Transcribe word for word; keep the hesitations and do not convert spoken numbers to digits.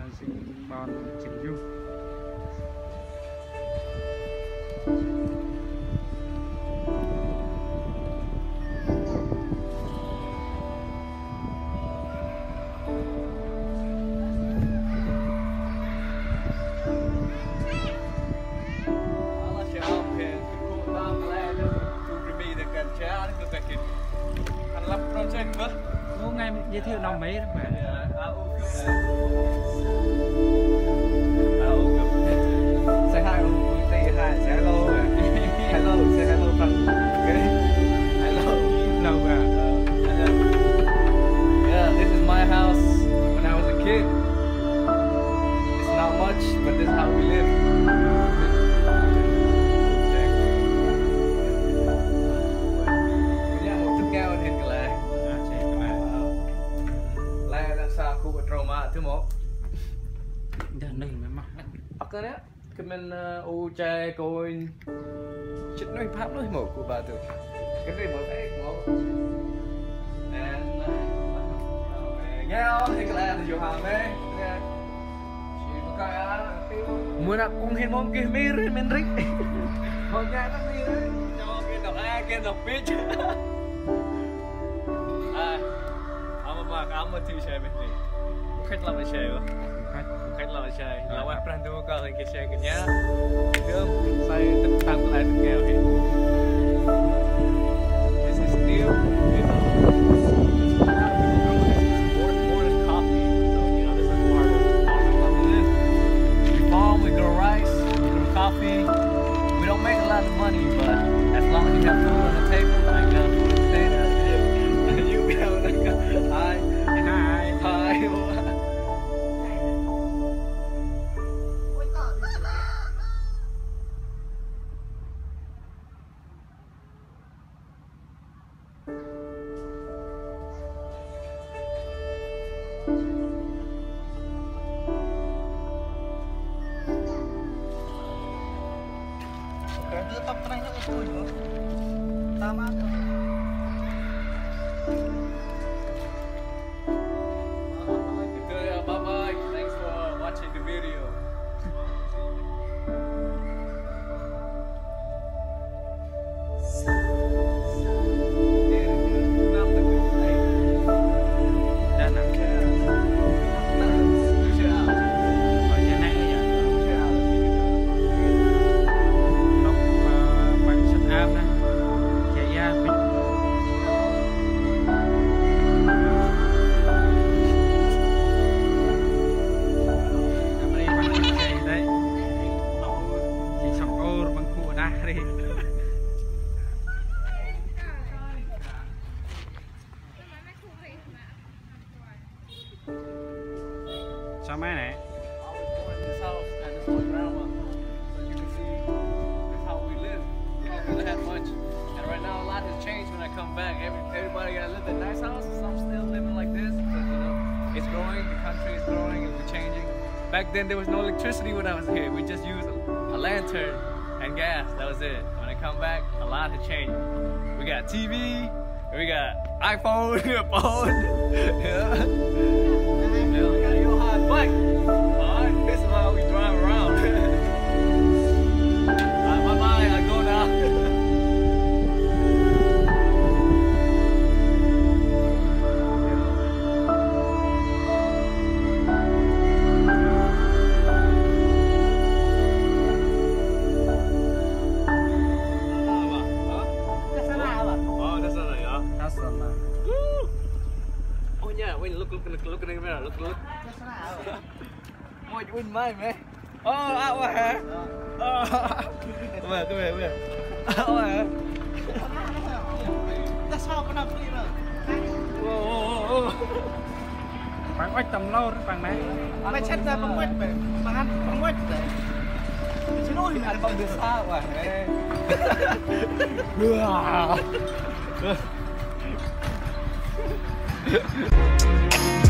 sinh bon chỉnh du ngày giới thiệu năm mấy đó mà say hi, say hi, say hello, hello, say hello from okay, hello, lâu à. Yeah, this is my house when I was a kid. It's not much, but this is how we live. Thứ một giờ này mới mặc ở cái đấy cái mình u chai coi chích nói pháp nói một của bà từ cái gì mà phải một nhau thì cái là nhiều hàng đấy muốn là cũng hiện mong kia mi rồi mình rít mong cái nó mi đấy cho cái đọc a cái đọc biết à ông mà ông mà thi chơi bên này khách làm cái chơi khách khách làm cái chơi là qua plan đua coi cái chơi cái nhá được say tất tăng lại tất nghèo hết this is still you know more more than coffee so you know this is part of how we live we farm we grow rice we grow coffee we don't make a lot of money but as long as you have food on the table I got food to stay there you be able to go hi hi hi Đưa tập này nó có tôi nữa. Tam ăn thôi. Bye bye. Thanks for watching the video. Sao máy này? And right now a lot has changed when I come back. Every, everybody got to live in nice houses. I'm still living like this. But, you know, it's growing, the country is growing and we're changing. Back then there was no electricity when I was here. We just used a, a lantern and gas. That was it. When I come back, a lot has changed. We got T V, we got iPhone, phone. Yeah. Yeah, we got your hot bike. Alright, this is how we drive around. Alright, bye bye, I go now. Look, look, look, look in the mirror. Look, look. Môi win mai mẹ. Oh, out hả? Oh. Come here, come here, come here. Out hả? Ta sao có nằm đi rồi? Wow. Bạn oách tầm lâu đó bạn này. Mày chết ra bằng quét mày. Mà ăn bằng quét đấy. Chứ nuôi Ăn bằng được sao à? Hãy subscribe cho kênh Ghiền Mì Gõ để không bỏ lỡ những video hấp dẫn.